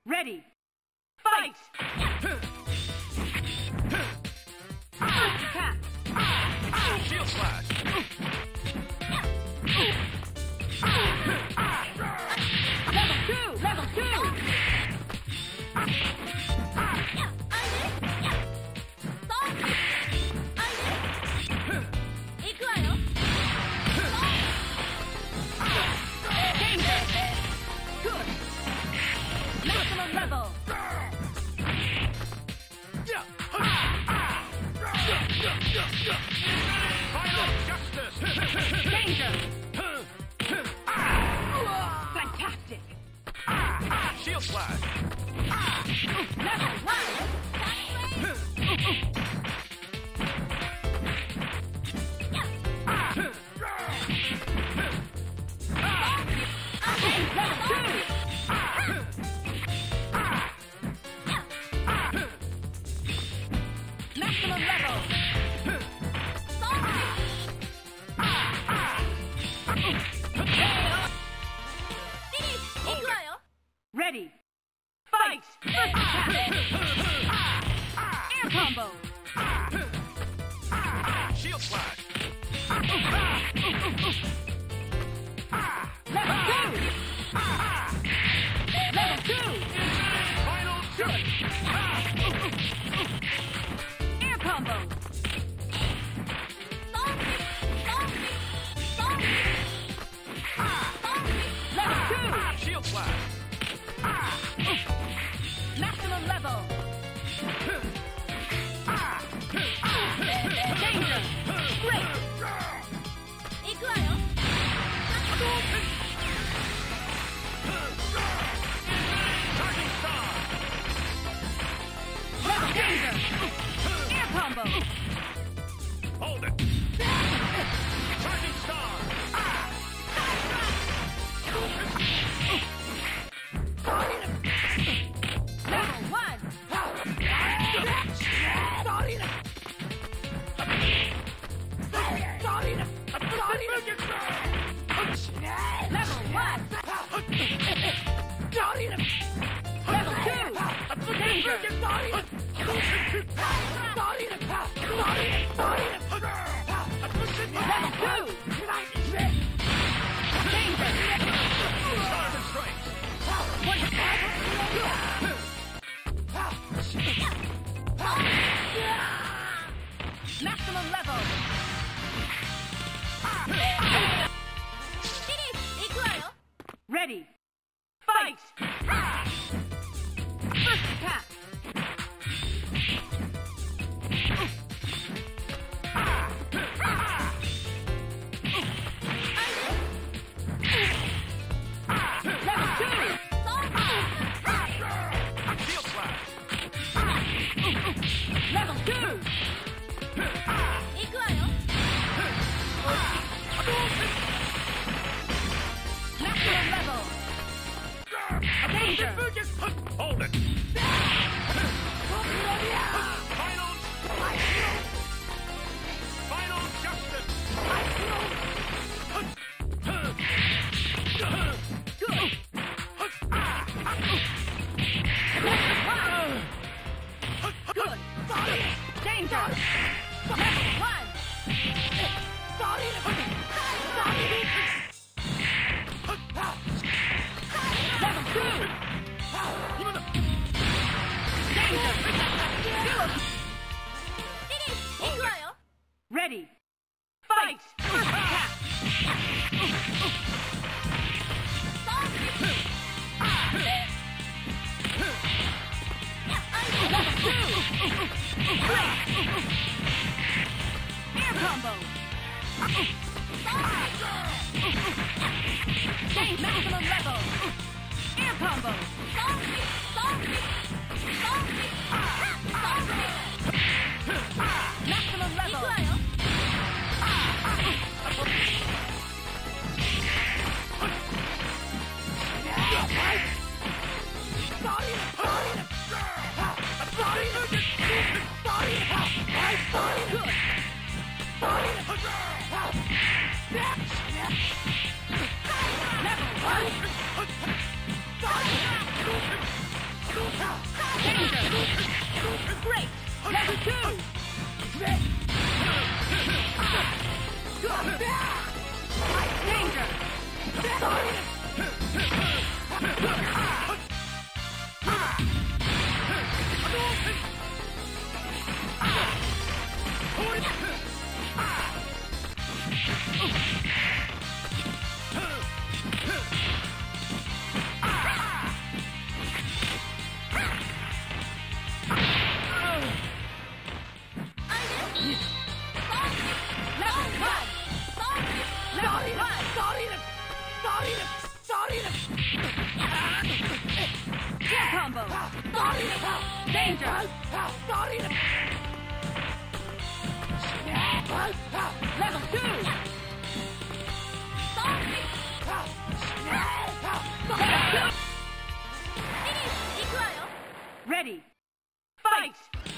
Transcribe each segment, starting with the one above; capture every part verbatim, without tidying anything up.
Ready. Fight! Attack! Shield slash! Level two! Level two! Maximum level! Final justice! Danger! Fantastic! Shield slash! Level one! Level two! Maximum level! Ready! Fight! First attack! Air combo! Shield slash! Level two! Level two! Final justice! Air combo! Level two! Shield slash! Maximum level! Danger! Great! Charging star! Level danger! Air combo! Hold it! Charging star! Level one! Level one! Level two! Danger! Level two! Danger! Stars and stripes! Maximum level! Ready! Fight! First attack! Level two! Shield slash! Level two! Maximum level! Danger! Hold it! Final... Final justice! Good! Danger! Level one! Level two! Danger! Ready! Fight! First attack! Level two! Great! Air combo! Change maximum level! Air combo! Maximum level! Level one! Combo! Danger! Level two! Ready! Fight!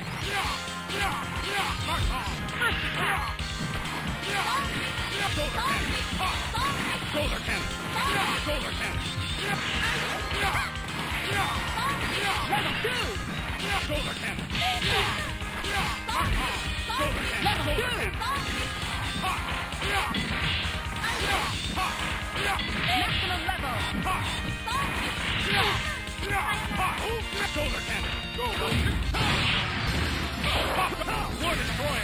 Shoulder cannon! Shoulder cannon! Level two! Shoulder cannon! Level two! Maximum level! Shoulder cannon! Go! War destroyer!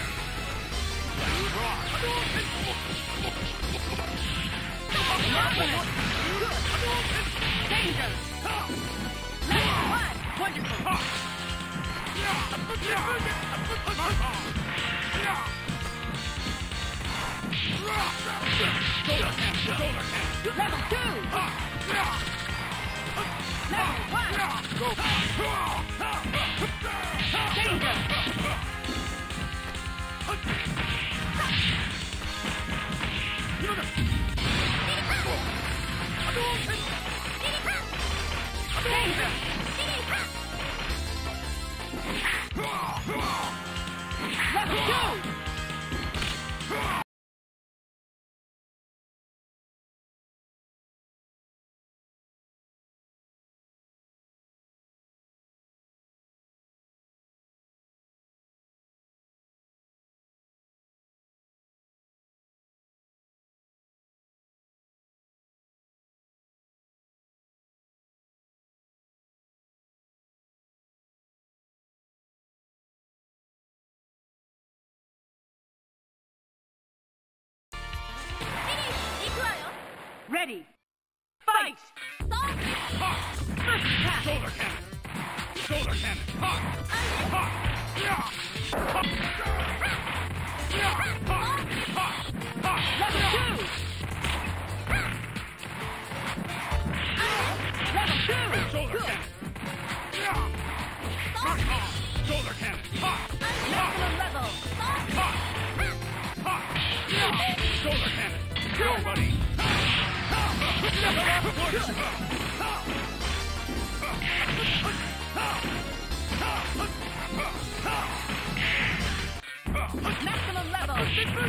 Danger! Level one! Wonderful! Level two! Level one! Danger! Danger! Level two! Ready! Fight! First attack! Shoulder cannon! Shoulder cannon! Level two! Level two! Shoulder cannon! Shoulder cannon! Maximum level! Shoulder cannon! Go, buddy! Maximum level!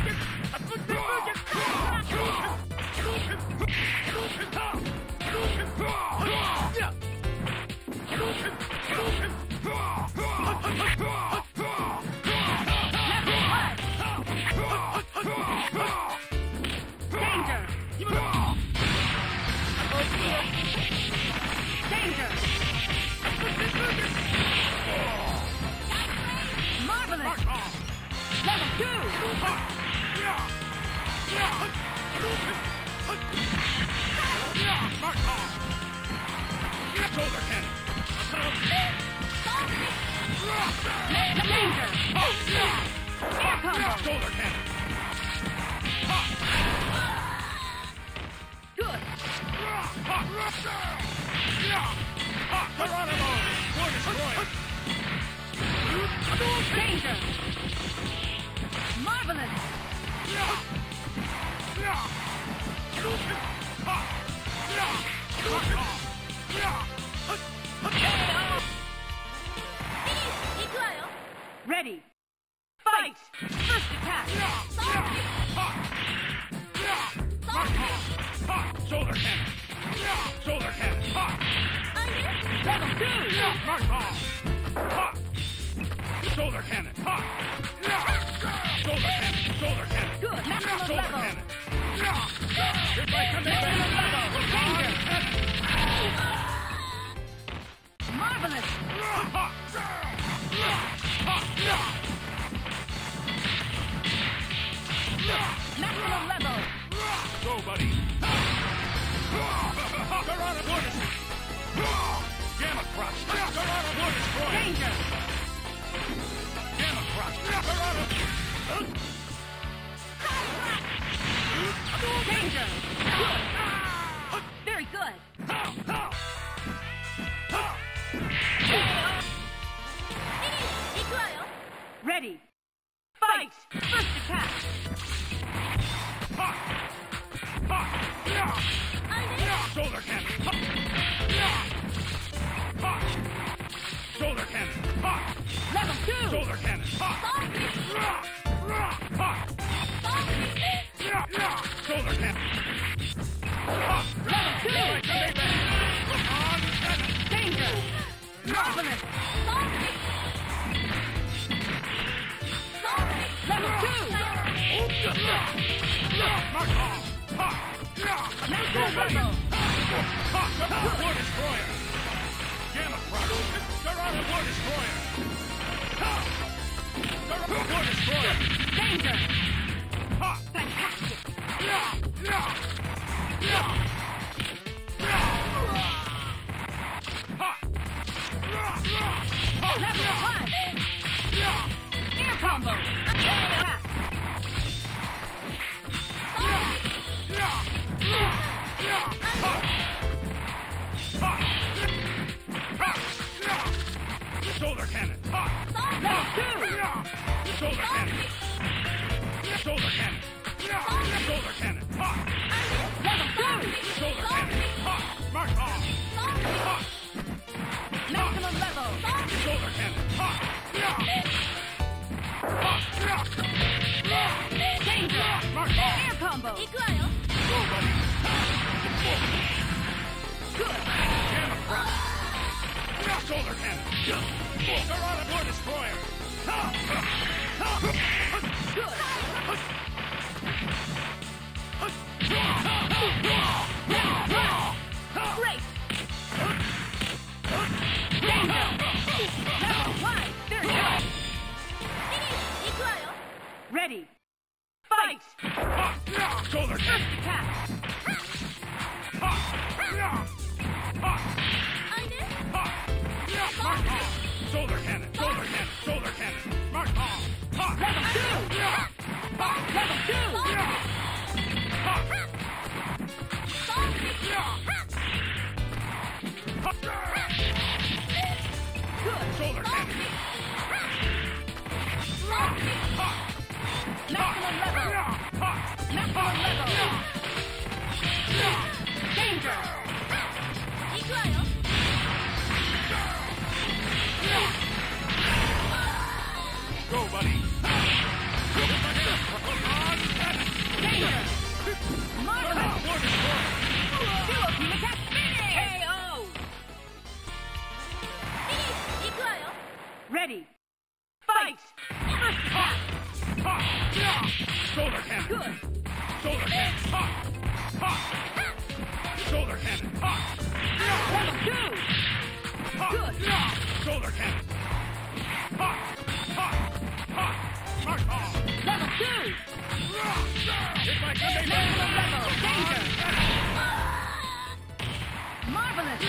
Danger! Danger! Marvelous! Level two! Shoulder cannon! Danger! Air combo! Shoulder cannon! Good! Geronimo! War destroyer! Danger! Marvelous! Ready! Fight! First attack! Shoulder cannon! Shoulder cannon! Level two! Shoulder cannon! Shoulder cannon! Shoulder cannon! Good! Maximum Shoulder level! cannon! If I come in, Maximum level! Danger! Ready. Fight! First attack! Ha! Ha! Yeah! Shoulder cannon! Ha! Yeah! Ha! Shoulder cannon! Ha! Level two! Shoulder cannon! Ha! Yeah! Yeah! Ha! Yeah! Yeah! Shoulder cannon! Ha! Level two! On cannon! Danger! Marvelous! Level two! Mark off! Ha! Yeah! Master level! Ha! War Destroyer! Gamma Crush! Dorado War Destroyer! Ha! Dorado War Destroyer! Danger! Ha! Fantastic! Yeah! Yeah! Yeah! Yeah! Ha! Yeah! Yeah! Ha! Level one! Yeah! Air combo! Attack! Yeah! Yeah! Yeah! Ha! Ha! Ha! Yeah! Shoulder cannon! Ha! Level two! Yeah! Shoulder cannon! Shoulder cannon! Yeah! Shoulder cannon! Ha! Level two! Shoulder cannon! Ha! Mark off! Ha! Maximum level! Shoulder cannon! Ha! Yeah! Ha! Yeah! Danger! Mark off! Air combo! Go, buddy! Good! Gamma Crush! Yeah! Shoulder cannon! Dorado War Destroyer! Ha! Ha! Good! Great! Danger! Level one! Very good! Ready! Fight! Ha! Yeah! Shoulder First cannon! attack! Ha! Yeah! Ha! Ha! Yeah! Mark off! Shoulder cannon! Shoulder cannon! Shoulder cannon! Mark off! Ha! Level two! Yeah! Ha! Level two! Yeah! Ha! Yeah! Ha! Good! Shoulder cannon! Ha! Maximum level! Yeah! Ha! Maximum level! Yeah! Danger! Go, buddy! Danger! Marvelous! War Destroyer! Duo team attack! Finish! K O! Ready! Fight! First attack! Ha! Yeah! Shoulder cannon! Good! Shoulder cannon! Ha! Ha! Shoulder cannon! Ha! Level two! Ha! Good. Yeah! Shoulder cannon! Ha! Ha! Ha! Mark off! Level two! If I can make Maximum level! Danger! Marvelous!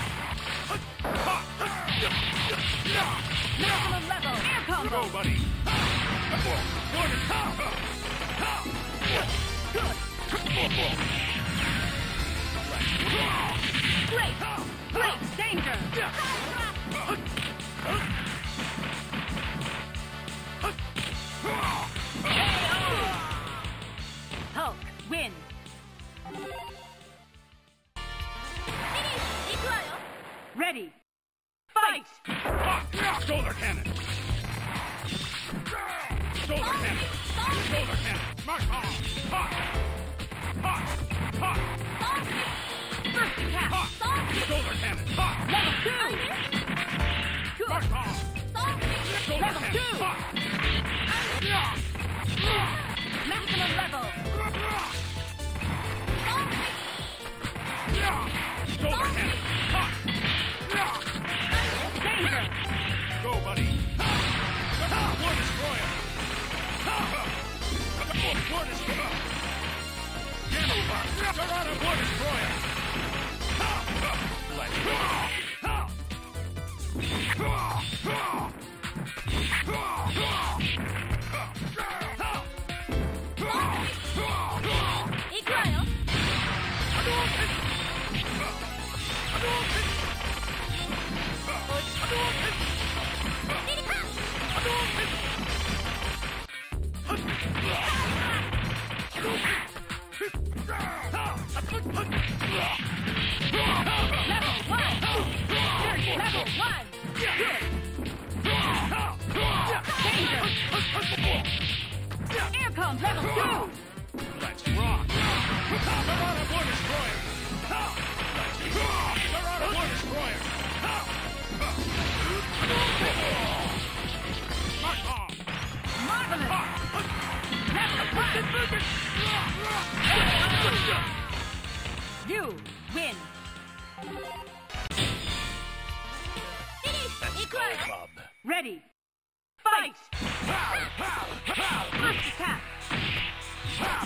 Maximum level! Air Go, combo! buddy! War Destroyer! Good! Great! Great! Danger! Hulk, win! Ready! Fight! Ha! Yeah! Shoulder cannon! Shoulder cannon! Shoulder cannon! Mark off! Ha! Ha! Ha! First attack! Ha! Shoulder cannon! Ha! Level two! Good! Mark off! Shoulder Level cannon! two! Ha! Yeah! Maximum level! Yeah! Shoulder cannon! Ha! Yeah! Danger! Go, buddy! War Destroyer! War Destroyer! Gamma Crush! Dorado War Destroyer! Let's go! bomb level two. Let's rock. They're on a War Destroyer. Let's rock. They're on a War Destroyer. Mark off. Marvelous. Level one. You win. Let's go, Bub. Ready. Fight. Pow, pow, pow. First attack. Pow.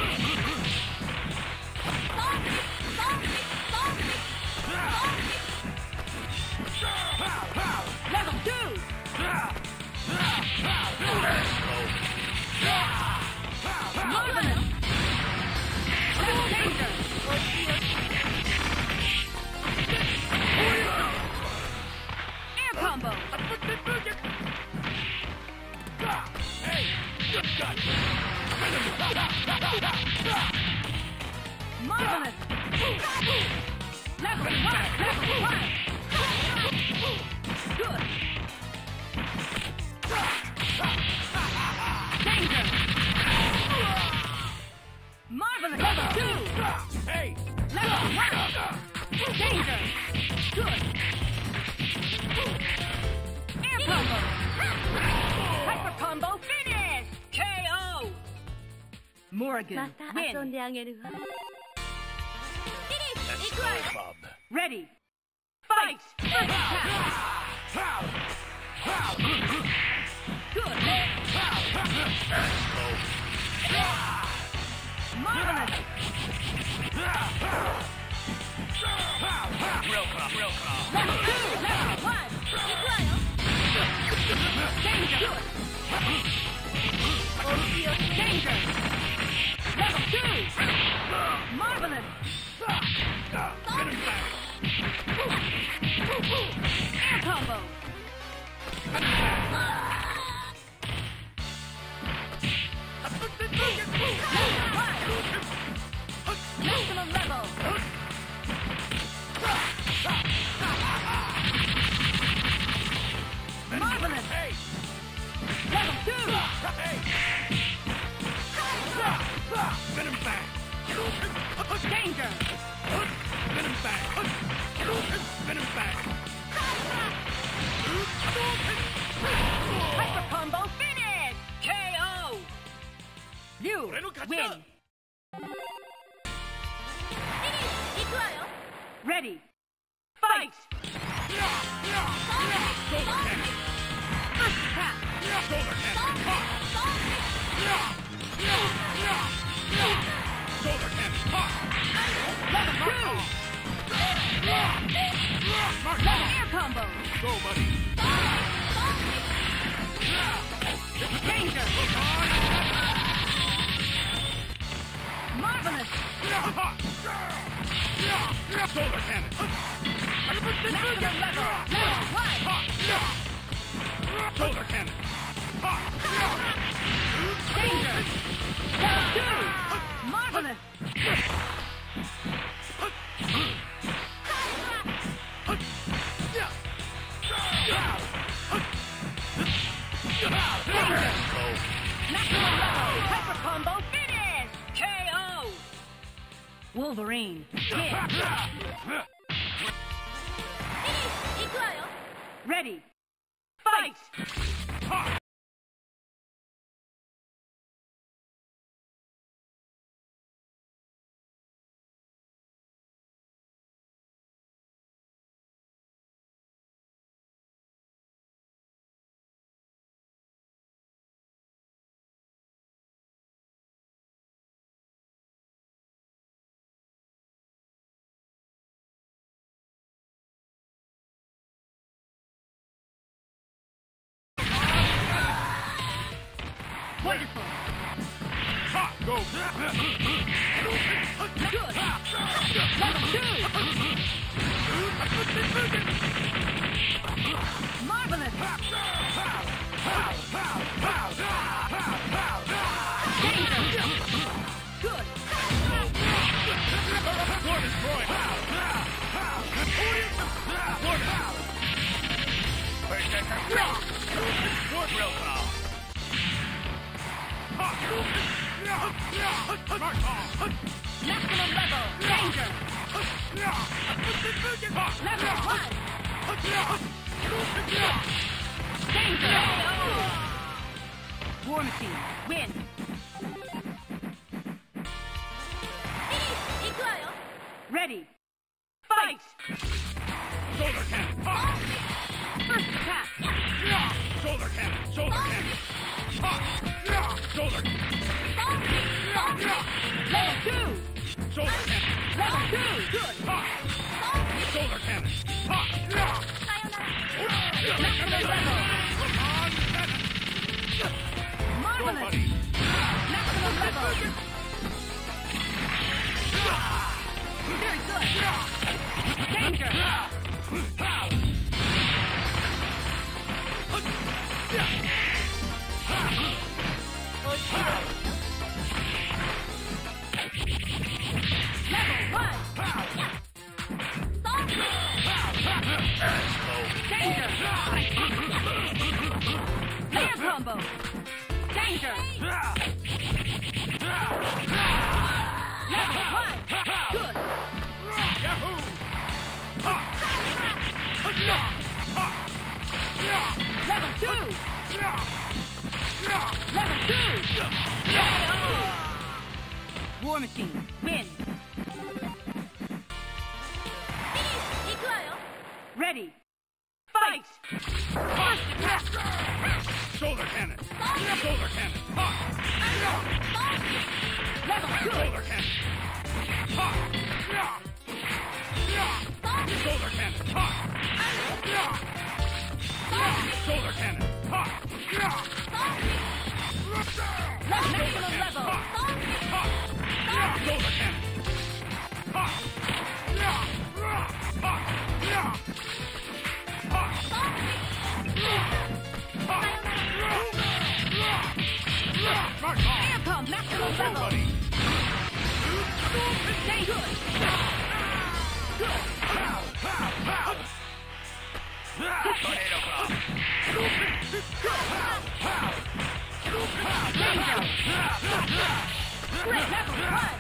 Pow, pow. Level two. Marvelous. Level danger. Air combo. Hey, good gun. Marvelous. Level one. Level one. Good. Danger. Marvelous. Level two. Hey, Level one. Danger. Good. Air combo. Hyper combo finish. K O. Morgan また遊ん win. であげるわ。 let's go, Bub. Ready. Fight. First attack. Pow, pow. Good. Let's go. Marvelous. Real calm, real calm. Level two. Level one. Danger. Danger. Level two. Marvelous. Air combo. Maximum level. Marvelous. Hey, Level two. hey. Spin him back. Danger. Spin him back. Spin him back. Hyper combo finish. K O. You win. Ready. Fight. Shoulder cannon. First attack. Shoulder cannon. Shoulder cannon. Level two. Level air combo. Go, buddy. Danger. Marvelous. Shoulder cannon. Maximum level. Level one. Shoulder cannon. Danger. Level two. Marvelous. Danger. Maximum level. Hyper combo finish. K O. Wolverine. Win. Ready. Fight. Wonderful. Go. Good. Level two. Marvelous. Danger. Good. War Destroyer. War Drill Power. Maximum level. Danger. Level one. Danger. War Machine. Win. Ready. Fight. Shoulder cannon. Ha. First attack. Shoulder cannon. Shoulder cannon. Ha. Shoulder. Level two. Shoulder cannon. Level two. Good. Ha. Shoulder cannon. Ha. Maximum level. On cannon. Marvelous. Nobody. Maximum level. Very good. Danger. Level one. Danger. Air combo. Danger. Level one. Good. Yahoo! Ha. Level two. Level two. War Machine. Win. Ready. Fight. First attack. Shoulder cannon. Shoulder cannon. Ha. Level two. Shoulder cannon. Ha. Shoulder cannon. Ha. Shoulder cannon. Ha. Maximum level. Shoulder cannon. Ha. Air pump. Maximum level. Stay good. Good. Tornado club. Danger. Great. Level one.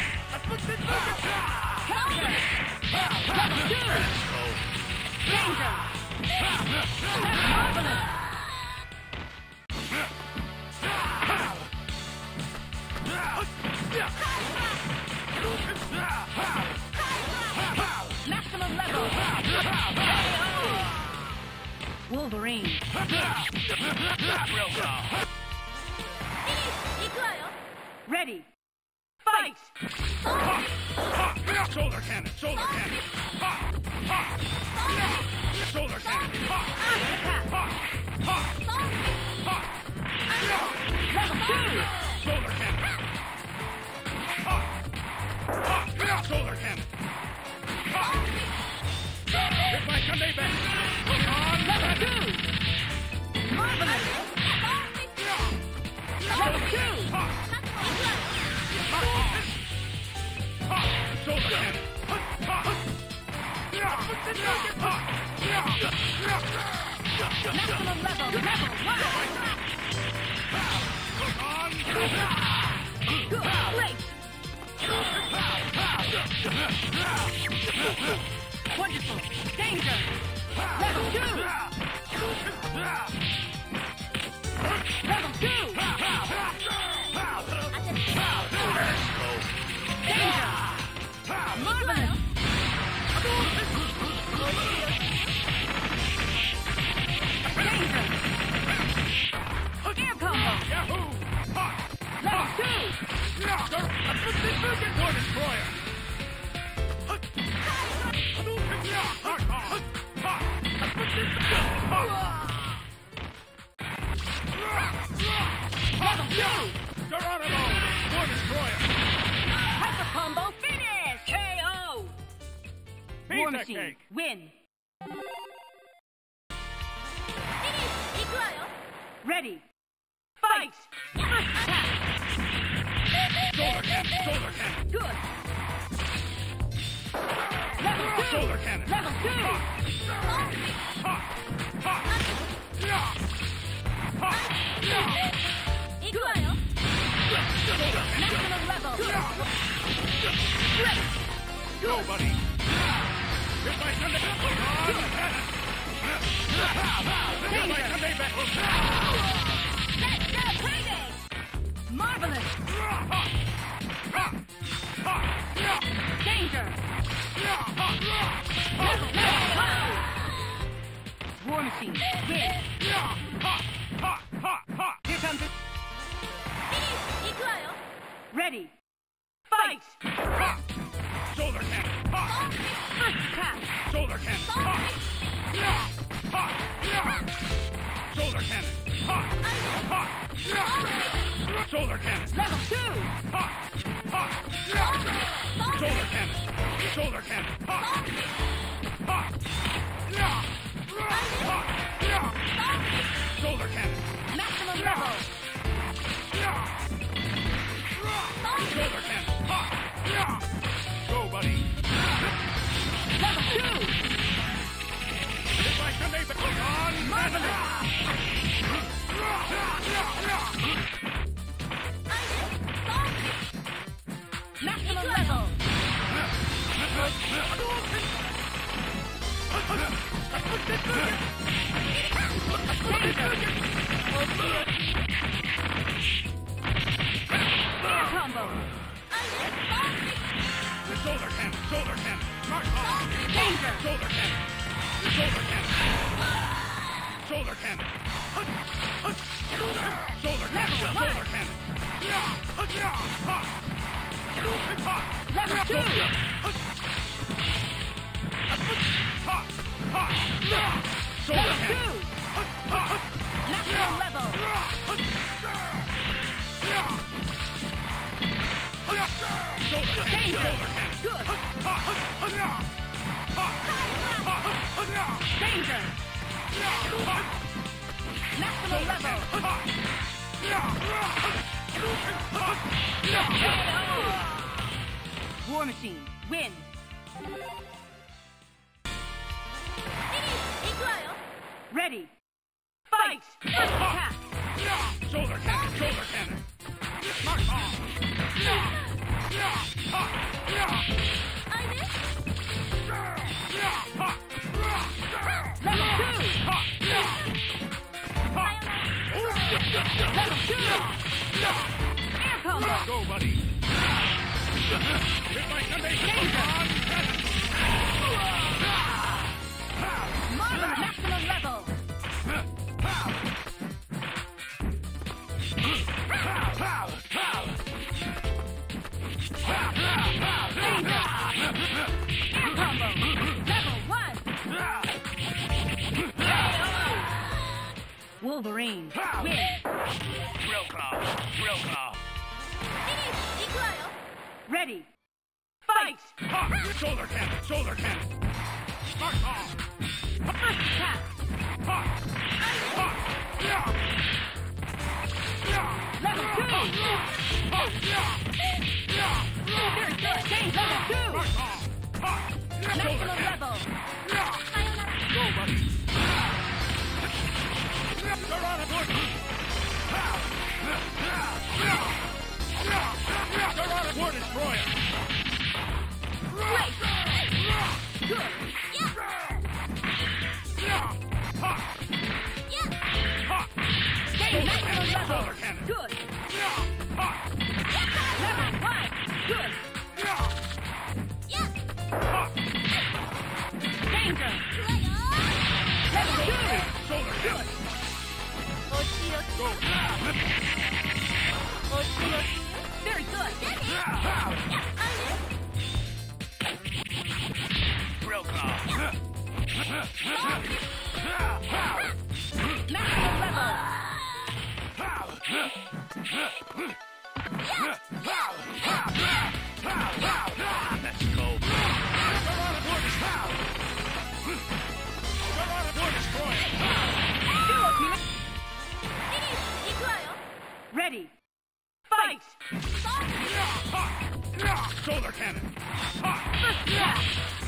Counter. Level two. Danger. Marvelous. Maximum level. Wolverine. Ready. Fight. Shoulder cannon. Shoulder cannon. Shoulder cannon. Level two. Shoulder cannon. Shoulder cannon. It's my Sunday best. Level two. Marvelous. Level two. Shoulder cannon. Maximum level. Level one. Good. Great. Wonderful. Danger. Level two. Level two. Danger. Marvelous. Danger. Air combo. Yahoo! Level two. War destroyer. Level two. Geronimo! War destroyer. Hyper combo finish. K O. War Pizza Machine. cake. Win. Ready. Fight. First attack. Shoulder cannon. Shoulder cannon. Good. Level two. Shoulder cannon. Level two. Shoulder Go, buddy. Here's my Sunday. Here's my Sunday back. Let's go crazy! Marvelous! Danger! War Machine, win! Here comes it! Ready! Fight! Shoulder cannon! First attack! Shoulder cannon! Shoulder cannon! Shoulder cannon! Level two! Shoulder cannon! Shoulder cannon! Shoulder cannon! Maximum level! Shoulder cannon! Go, buddy! Level two! It's like Sunday, but on! Marvelous! Maximum level! Air combo! Shoulder cannon! Shoulder cannon! Mark off! Danger! Shoulder cannon! Shoulder cannon! Shoulder cannon! Shoulder cannon! Shoulder cannon! Level two! Shoulder Level cannon! two! Maximum level! Shoulder Danger! cannon! Good! Danger! Maximum level! War Machine, win! Ready! Fight! First attack! Shoulder cannon! Shoulder cannon! Mark off! Level two! Level two! Air combo! Go, buddy! Here's my Sunday! Danger! On cannon! Marvelous! Maximum level! Danger! Air combo! Level one! Wolverine, win! Drill claw! Drill claw! Ready! Fight! Shoulder cannon! Shoulder cannon! Mark off! First attack! Level two! Very good! Change level two! Mark off! Maximum level! Go, buddy! Dorada Gordon! Dorada War Destroyer! Great! Good! Stay maximum level! Shoulder cannon! Good! Level one! Good! Danger! Level two! Shoulder cannon! Go! Very good! Drill claw! Maximum level! Let's go! Dorada War Destroyer! Dorada War Destroyer! Ready! Fight! Shoulder cannon! First attack!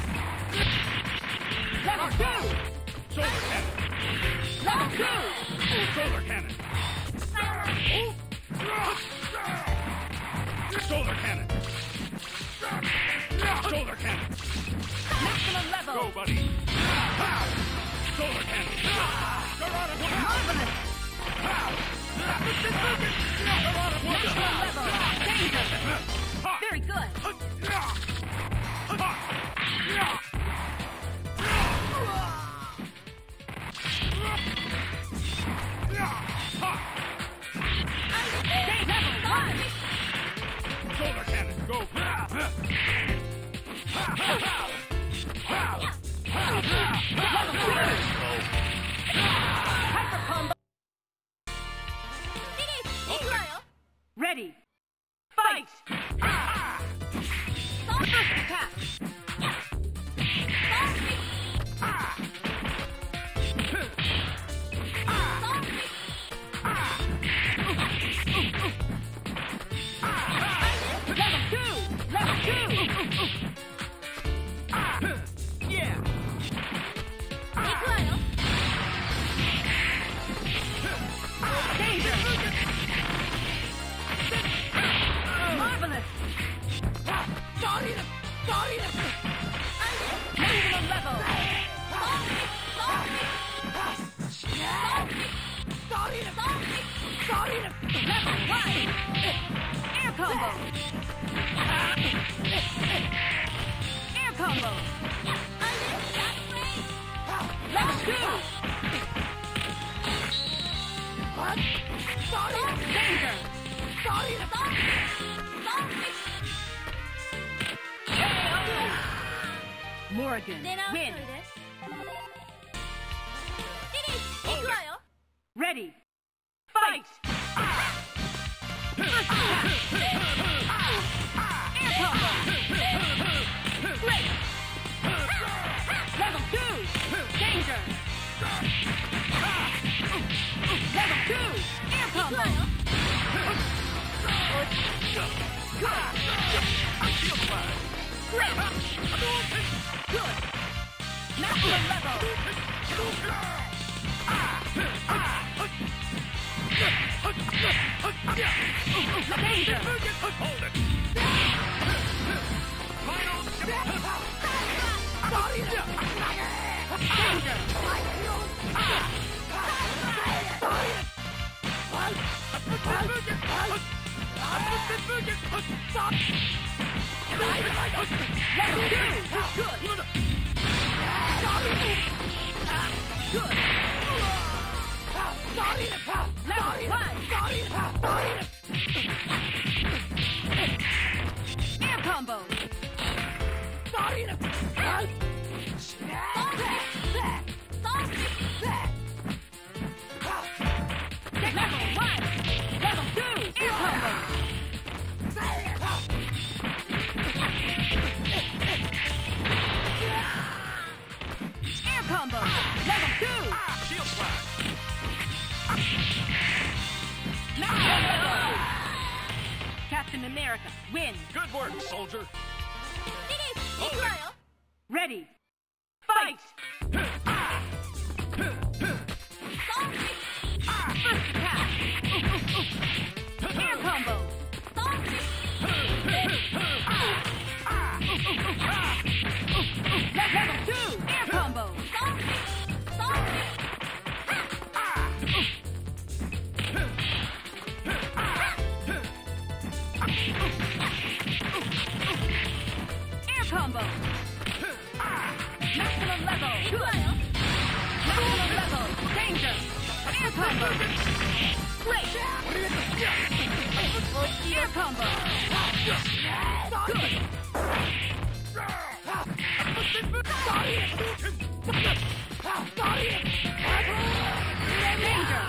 Level two! Shoulder cannon! Level two! Shoulder cannon! Shoulder cannon! Shoulder cannon. Maximum level. Go, buddy. Pow. Shoulder cannon. Garada whooping. Marvelous. Pow. Garada whooping. Maximum level. Danger. Very good. Level one. Shoulder cannon. Go. Hyper combo. Ready. Fight. First attack. Level two. Level two. Yeah. Danger. Marvelous. Maximum level. Level one. Air combo. Air combo. Level two. Danger. Morgan, win. Ready. Fight. First attack. Air combo. Great. Level two. Danger. Level two. Air combo. Good. Great. Good. Maximum level. Danger. Hold it. Danger. Level two. Good. Good. Level one. Air combo. Level one. Level two. Air combo. Air combo. Level two. Shield slash. Maximum level. Captain America, win. Good work, soldier. Ready. Fight. First attack. Air combo. Level two. Air combo. Air combo. Maximum level. Maximum level. Danger. Air combo. Great. Air combo. Good. Danger.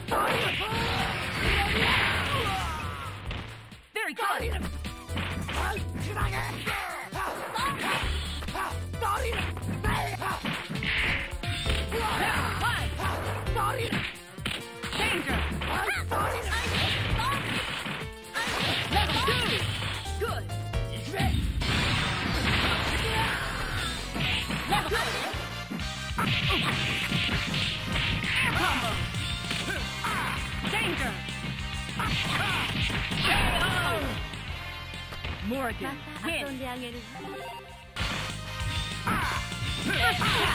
Very good. Danger. Level two. Good. Level air combo. Danger. Morgan, また遊 win. んであげる。 First attack.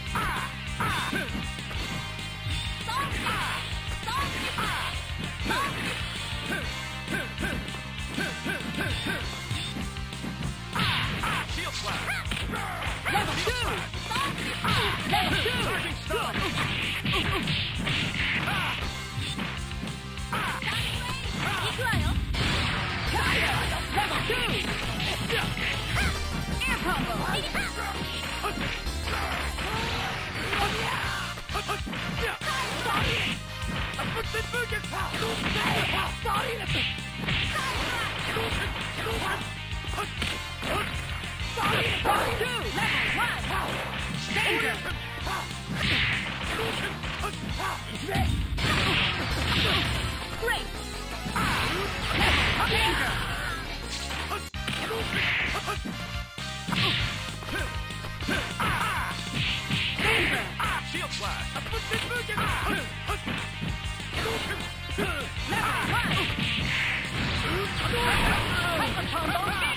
Shield slash. Level two. Level two. Charging stun. Level two. Air combo. Level two. Level one. Danger. Great. Danger. Danger. Shield slash. Level one. Hyper combo.